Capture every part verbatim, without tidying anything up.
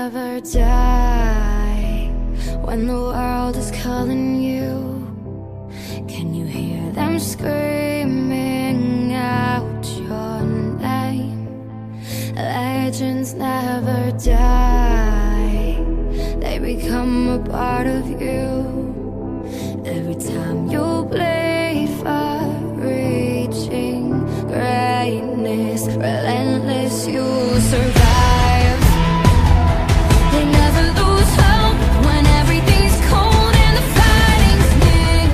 never die. When the world is calling you, can you hear them screaming out your name? Legends never die, they become a part of you. Every time you bleed for reaching greatness, relentless, you survive. They never lose hope when everything's cold and the fighting's near.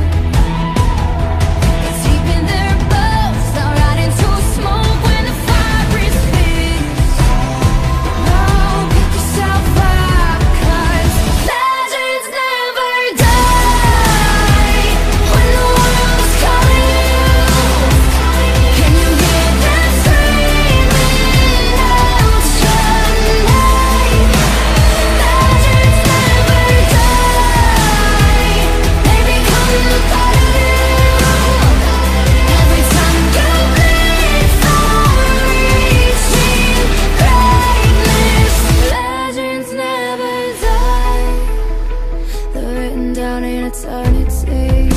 It's deep in their bones, they'll ride into smoke when the fire is fierce. Oh, pick yourself up, 'cause legends never die. When the world is calling you, can you hear them screaming out your name? Legends never die, they become a part of you. Every time you bleed for reaching greatness, legends never die. They're written down in eternity.